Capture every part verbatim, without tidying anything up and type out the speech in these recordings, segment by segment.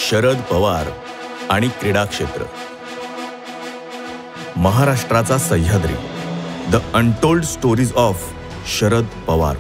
शरद पवार आणि क्रीडा क्षेत्र. महाराष्ट्राचा Sahyadri, the untold stories of Sharad Pawar.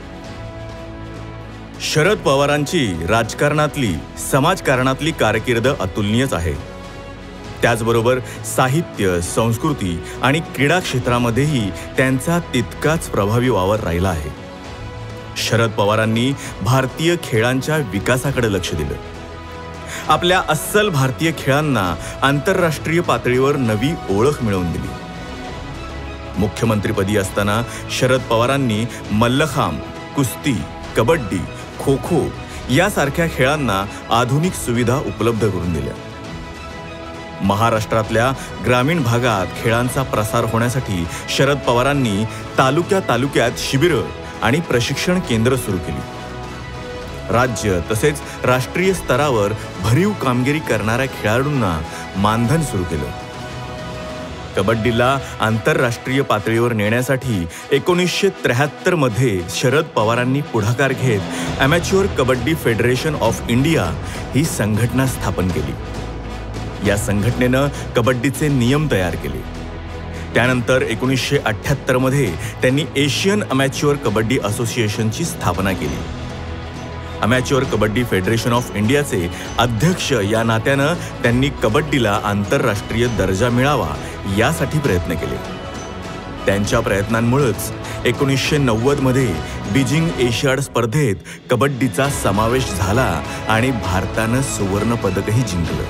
Sharad पवारांची राजकारणातली, समाजकारणातली कारकीर्द अतुलनीयच आहे. त्याचबरोबर साहित्य, संस्कृती आणि क्रीडा क्षेत्रामध्येही त्यांचा तितकाच प्रभावी वावर राहिला आहे. शरद पवारांनी भारतीय खेळांच्या विकासाकडे लक्ष दिलं. आपल्या अस्सल भारतीय खेळांना आंतरराष्ट्रीय पातळीवर नवी ओळख मिळवून दिली. मुख्यमंत्रीपदी असताना शरद पवारांनी मल्लखांब, कुस्ती, कबड्डी, खो खो यासारख्या खेळांना आधुनिक सुविधा उपलब्ध करून दिल्या. महाराष्ट्रातल्या ग्रामीण भागात खेळांचा प्रसार होण्यासाठी शरद पवारांनी तालुक्या तालुक्यात शिबिरं आणि प्रशिक्षण केंद्र सुरू केली. राज्य तसेच राष्ट्रीय स्तरावर भरीव कामगिरी करणाऱ्या खेळाडूंना मानधन सुरू केलं. कबड्डीला आंतरराष्ट्रीय पातळीवर नेण्यासाठी एकोणीसशे त्र्याहत्तर मध्ये शरद पवारांनी पुढाकार घेत amateur kabaddi federation of India ही संघटना स्थापन केली. या संघटनेनं कबड्डीचे नियम तयार केले. त्यानंतर एकोणीसशे अठ्ठ्याहत्तर मध्ये त्यांनी एशियन अमॅच्युअर कबड्डी असोसिएशनची स्थापना केली. अमॅच्युअर कबड्डी फेडरेशन ऑफ इंडियाचे अध्यक्ष या नात्यानं त्यांनी कबड्डीला आंतरराष्ट्रीय दर्जा मिळावा यासाठी प्रयत्न केले. त्यांच्या प्रयत्नांमुळेच एकोणीसशे नव्वद मध्ये बीजिंग एशियाड स्पर्धेत कबड्डीचा समावेश झाला आणि भारतानं सुवर्ण पदकही जिंकलं.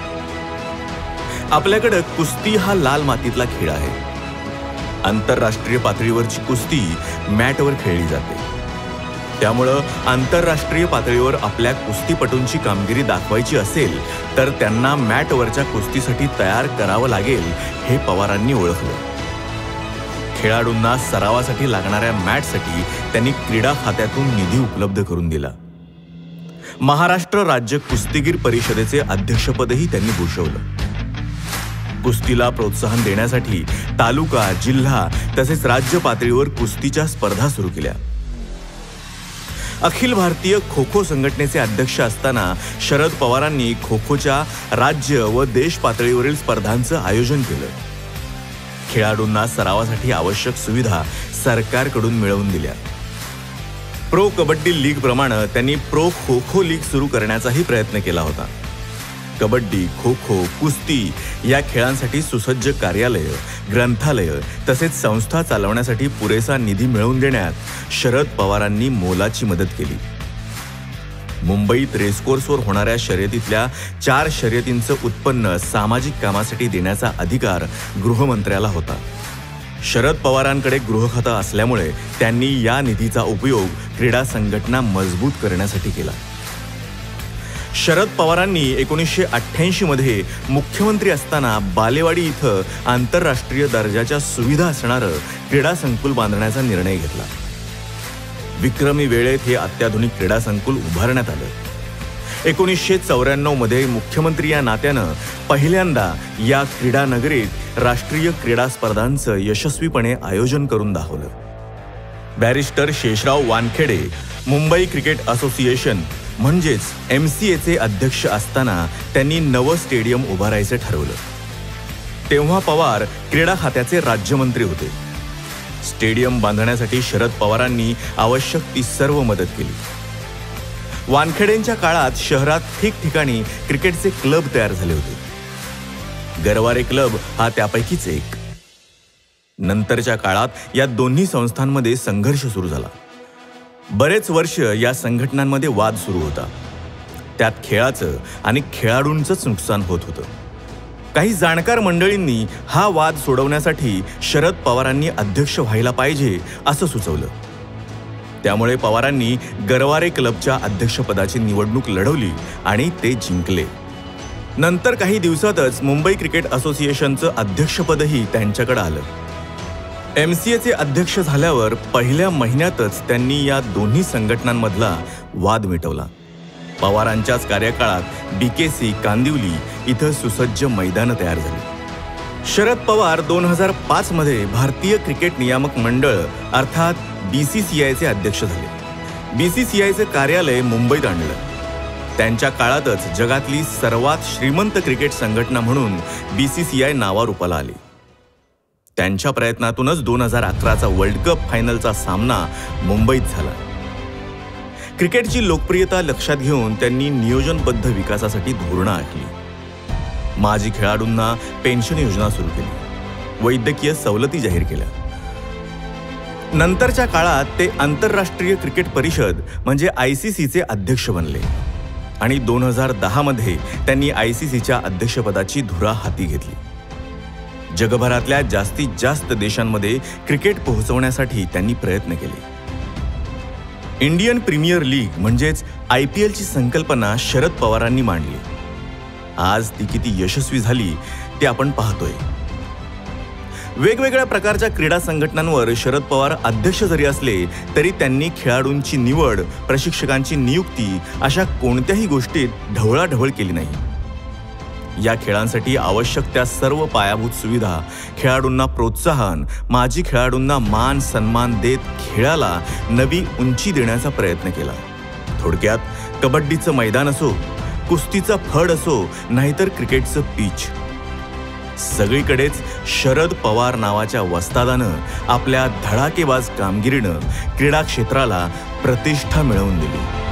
आपल्याकडे कुस्ती हा लाल मातीतला खेळ आहे. आंतरराष्ट्रीय पातळीवरची कुस्ती मॅटवर खेळली जाते. त्यामुळं आंतरराष्ट्रीय पातळीवर आपल्या कुस्तीपटूंची कामगिरी दाखवायची असेल तर त्यांना मॅटवरच्या कुस्तीसाठी तयार करावं लागेल हे पवारांनी ओळखलं. खेळाडूंना सरावासाठी लागणाऱ्या मॅटसाठी त्यांनी क्रीडा खात्यातून निधी उपलब्ध करून दिला. महाराष्ट्र राज्य कुस्तीगीर परिषदेचे अध्यक्षपदही त्यांनी भूषवलं. कुस्तीला प्रोत्साहन देण्यासाठी तालुका, जिल्हा तसेच राज्य पातळीवर कुस्तीच्या स्पर्धा सुरू केल्या. अखिल भारतीय खो खो संघटनेचे अध्यक्ष असताना शरद पवारांनी खो खोच्या राज्य व देश पातळीवरील स्पर्धांचं आयोजन केलं. खेळाडूंना सरावासाठी आवश्यक सुविधा सरकारकडून मिळवून दिल्या. प्रो कबड्डी लीग प्रमाणे त्यांनी प्रो खो खो लीग सुरू करण्याचाही प्रयत्न केला होता. कबड्डी, खो खो, कुस्ती या खेळांसाठी सुसज्ज कार्यालय, ग्रंथालय तसेच संस्था चालवण्यासाठी पुरेसा निधी मिळवून देण्यात शरद पवारांनी मोलाची मदत केली. मुंबईत रेसकोर्सवर होणाऱ्या शर्यतीतल्या चार शर्यतींचं उत्पन्न सामाजिक कामासाठी देण्याचा अधिकार गृहमंत्र्याला होता. शरद पवारांकडे गृहखातं असल्यामुळे त्यांनी या निधीचा उपयोग क्रीडा संघटना मजबूत करण्यासाठी केला. शरद पवारांनी एकोणीसशे अठ्ठ्याऐंशी मध्ये मुख्यमंत्री असताना बालेवाडी इथं आंतरराष्ट्रीय दर्जाच्या सुविधा असणारं क्रीडा संकुल बांधण्याचा निर्णय घेतला. विक्रमी वेळेत हे अत्याधुनिक क्रीडा संकुल उभारण्यात आलं. एकोणीसशे चौऱ्याण्णव मध्ये मुख्यमंत्री या नात्यानं पहिल्यांदा या क्रीडा नगरीत राष्ट्रीय क्रीडा स्पर्धांचं यशस्वीपणे आयोजन करून दाखवलं. Barrister Sheshrao Wankhede Mumbai cricket association म्हणजेच एम सी एचे अध्यक्ष असताना त्यांनी नवं स्टेडियम उभारायचं ठरवलं. तेव्हा पवार क्रीडा खात्याचे राज्यमंत्री होते. स्टेडियम बांधण्यासाठी शरद पवारांनी आवश्यक ती सर्व मदत केली. वानखेडेंच्या काळात शहरात ठिकठिकाणी क्रिकेटचे क्लब तयार झाले होते. गरवारे क्लब हा त्यापैकीच एक. नंतरच्या काळात या दोन्ही संस्थांमध्ये संघर्ष सुरू झाला. बरेच वर्ष या संघटनांमध्ये वाद सुरू होता. त्यात खेळाचं आणि खेळाडूंचंच नुकसान होत होतं. काही जाणकार मंडळींनी हा वाद सोडवण्यासाठी शरद पवारांनी अध्यक्ष व्हायला पाहिजे असं सुचवलं. त्यामुळे पवारांनी गरवारे क्लबच्या अध्यक्षपदाची निवडणूक लढवली आणि ते जिंकले. नंतर काही दिवसातच मुंबई क्रिकेट असोसिएशनचं अध्यक्षपदही त्यांच्याकडे आलं. एम सी एचे अध्यक्ष झाल्यावर पहिल्या महिन्यातच त्यांनी या दोन्ही संघटनांमधला वाद मिटवला. पवारांच्याच कार्यकाळात बी के सी, कांदिवली इथं सुसज्ज मैदानं तयार झाली. शरद पवार दोन हजार पाच मध्ये भारतीय क्रिकेट नियामक मंडळ अर्थात बी सी सी आयचे अध्यक्ष झाले. बी सी सी आयचे कार्यालय मुंबईत आणलं. त्यांच्या काळातच जगातली सर्वात श्रीमंत क्रिकेट संघटना म्हणून बी सी सी आय नावारूपाला आली. त्यांच्या प्रयत्नातूनच दोन हजार अकराचा वर्ल्ड कप फायनलचा सामना मुंबईत झाला. क्रिकेटची लोकप्रियता लक्षात घेऊन त्यांनी नियोजनबद्ध विकासासाठी धोरणं आखली. माजी खेळाडूंना पेन्शन योजना सुरू केली, वैद्यकीय सवलती जाहीर केल्या. नंतरच्या काळात ते आंतरराष्ट्रीय क्रिकेट परिषद म्हणजे आय सी सीचे अध्यक्ष बनले आणि दोन हजार दहा मध्ये त्यांनी आय सी सीच्या अध्यक्षपदाची धुरा हाती घेतली. जगभरातल्या जास्तीत जास्त देशांमध्ये क्रिकेट पोहोचवण्यासाठी त्यांनी प्रयत्न केले. इंडियन प्रीमियर लीग म्हणजेच आय पी एलची संकल्पना शरद पवारांनी मांडली. आज ती किती यशस्वी झाली ते आपण पाहतोय. वेगवेगळ्या प्रकारच्या क्रीडा संघटनांवर शरद पवार अध्यक्ष जरी असले तरी त्यांनी खेळाडूंची निवड, प्रशिक्षकांची नियुक्ती अशा कोणत्याही गोष्टीत ढवळाढवळ केली नाही. या खेळांसाठी आवश्यक त्या सर्व पायाभूत सुविधा, खेळाडूंना प्रोत्साहन, माजी खेळाडूंना मान सन्मान देत खेळाला नवी उंची देण्याचा प्रयत्न केला. थोडक्यात कबड्डीचं मैदान असो, कुस्तीचा फड असो, नाहीतर क्रिकेटचं पिच, सगळीकडेच शरद पवार नावाच्या वस्तादानं आपल्या धडाकेबाज कामगिरीनं क्रीडा क्षेत्राला प्रतिष्ठा मिळवून दिली.